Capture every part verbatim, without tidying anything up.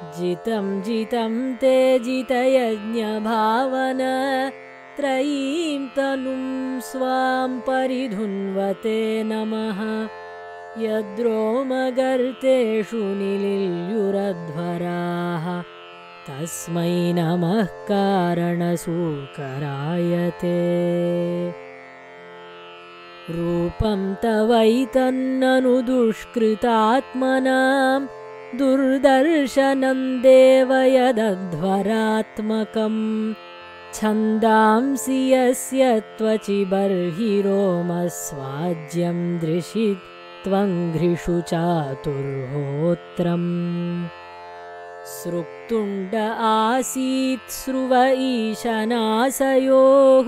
जितं जितं ते जितयज्ञभावन त्रयीं तनुं स्वां परिधुन्वते नमः। यद्रोमगर्तेषु निलिल्युरध्वराः तस्मै नमः कारणसूकराय ते। रूपं तवैतन्ननु दुष्कृतात्मनां दुर्दर्शनं देव यदध्वरात्मकं। छन्दांसि यस्य त्वचि बर्हिरोमस्वाज्यं दृशि त्वं घ्रिषु चातुर्होत्रम्। सृक्तुण्ड आसीत् स्रुव ईशनासयोः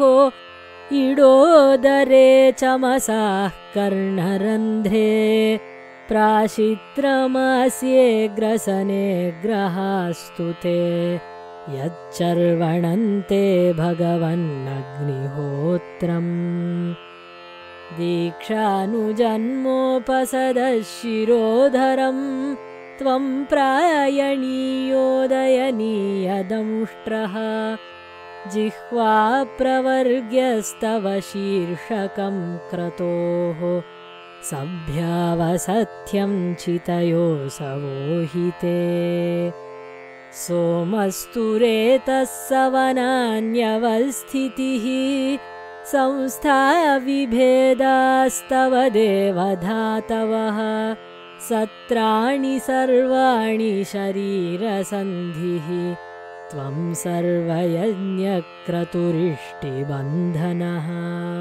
इडोदरे चमसाः कर्णरन्ध्रे। प्राशित्रमास्ये ग्रसने ग्रहास्तु ते यच्चर्वणन्ते भगवन्नग्निहोत्रम्। दीक्षानुजन्मोपसदशिरोधरं त्वं प्रायणीयोदयनीयदंष्ट्रः। जिह्वा प्रवर्ग्यस्तव शीर्षकं क्रतोः सभ्यावसत्यं चितयोऽसवोहिते। सोमस्तु रेतः सवनान्यवस्थितिः संस्था विभेदास्तव देवधातवः। सत्राणि सर्वाणि शरीरसन्धिः त्वं सर्वयज्ञक्रतुरिष्टिबन्धनः।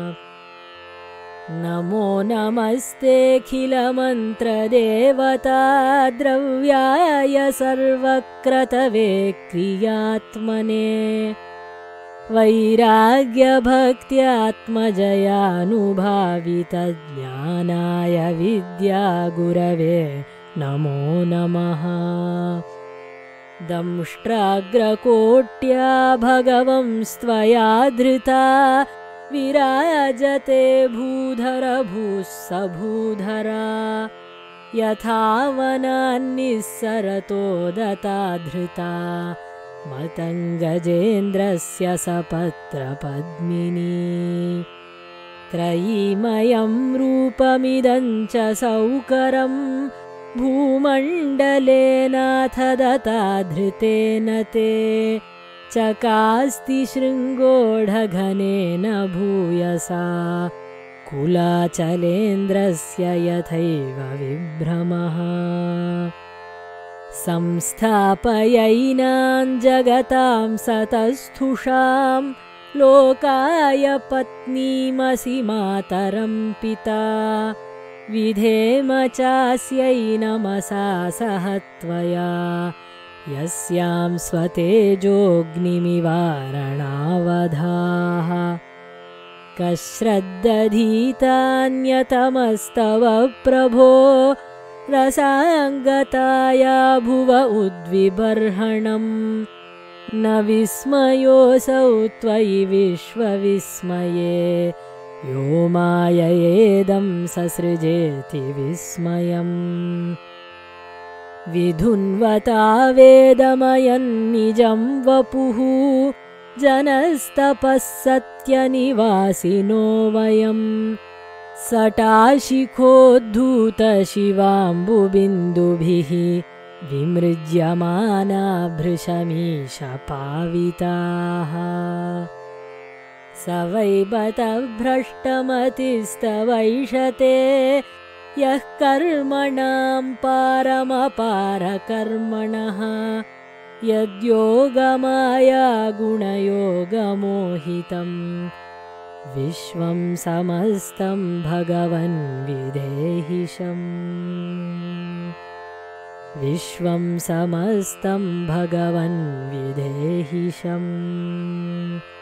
नमो नमस्तेऽखिलमन्त्रदेवता द्रव्याय सर्वक्रतवे क्रियात्मने। वैराग्यभक्त्यात्मजयानुभावितज्ञानाय विद्यागुरवे नमो नमः। दंष्ट्राग्रकोट्या भगवंस्त्वया धृता विराजते भूधरभूः स भूधरा। यथा वनान्निस्सरतो दता धृता मतङ्गजेन्द्रस्य सपत्रपद्मिनी। त्रयीमयं रूपमिदं च सौकरं भूमण्डलेनाथ दता धृतेन ते। चकास्ति शृङ्गोढघनेन भूयसा कुलाचलेन्द्रस्य यथैव विभ्रमः। संस्थापयैनां जगतां सतस्थुषां लोकाय पत्नीमसि मातरं पिता। विधेम चास्यै नमसा सह त्वया यस्यां स्वतेजोऽग्निमिवारणावधाः। कश्रद्दधीतान्यतमस्तव प्रभो रसाङ्गताया भुव उद्विबर्हणम्। न विस्मयोऽसौ त्वयि विश्वविस्मये यो माययेदं ससृजेति विस्मयम्। विधुन्वता वेदमयन्निजं वपुः जनस्तपः सत्यनिवासिनो वयम्। सटाशिखोद्धूतशिवाम्बुबिन्दुभिः विमृज्यमाना भृशमीशपाविताः। स वै बत भ्रष्टमतिस्तवैषते यः कर्मणां पारमपारकर्मणः। यद्योगमाया गुणयोगमोहितं विश्वं समस्तं भगवन् विदेहिशम्। विश्वं समस्तं भगवन् विदेहिशम्।